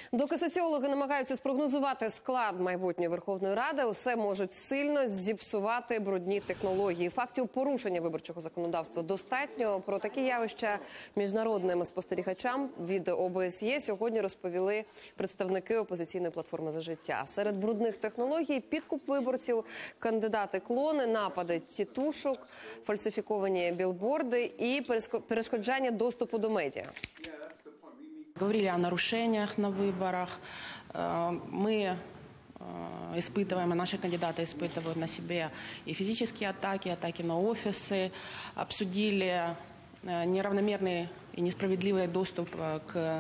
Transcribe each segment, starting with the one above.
Доки соціологи намагаються спрогнозувати склад майбутньої Верховної Ради, усе можуть сильно зіпсувати брудні технології. Фактів порушення виборчого законодавства достатньо. Про такі явища міжнародним спостерігачам від ОБСЄ сьогодні розповіли представники опозиційної платформи «За життя». Серед брудних технологій – підкуп виборців, кандидати-клони, напади тітушок, фальсифіковані білборди і перешкоджання доступу до медіа. Говорили о нарушениях на выборах. Мы испытываем, и наши кандидаты испытывают на себе и физические атаки, атаки на офисы. Обсудили неравномерный и несправедливый доступ к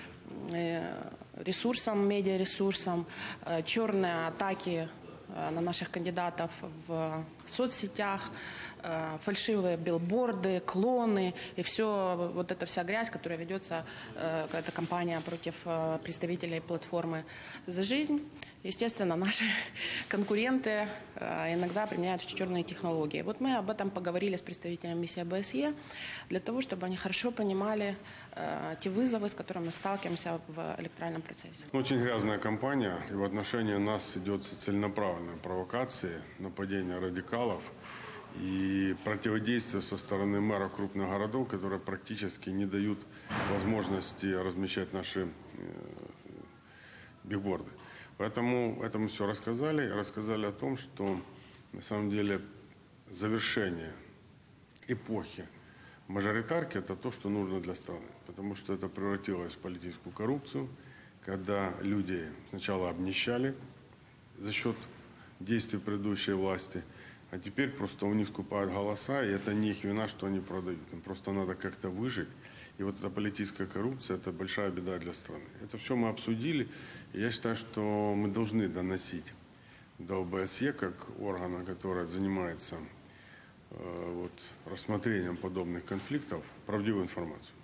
ресурсам, медиаресурсам, черные атаки на наших кандидатов в соцсетях, фальшивые билборды, клоны и все, вот эта вся грязь, которая ведется, какая-то кампания против представителей платформы «За жизнь». Естественно, наши конкуренты иногда применяют черные технологии. Вот мы об этом поговорили с представителями миссии ОБСЕ, для того, чтобы они хорошо понимали те вызовы, с которыми мы сталкиваемся в электоральном процессе. Очень грязная кампания, и в отношении нас идет целенаправленная провокация, нападение радикалов и противодействие со стороны мэров крупных городов, которые практически не дают возможности размещать наши бигборды. Поэтому это мы все рассказали о том, что на самом деле завершение эпохи мажоритарки – это то, что нужно для страны. Потому что это превратилось в политическую коррупцию, когда людей сначала обнищали за счет действий предыдущей власти, а теперь просто у них скупают голоса, и это не их вина, что они продают. Им просто надо как-то выжить. И вот эта политическая коррупция – это большая беда для страны. Это все мы обсудили, и я считаю, что мы должны доносить до ОБСЕ, как органа, который занимается рассмотрением подобных конфликтов, правдивую информацию.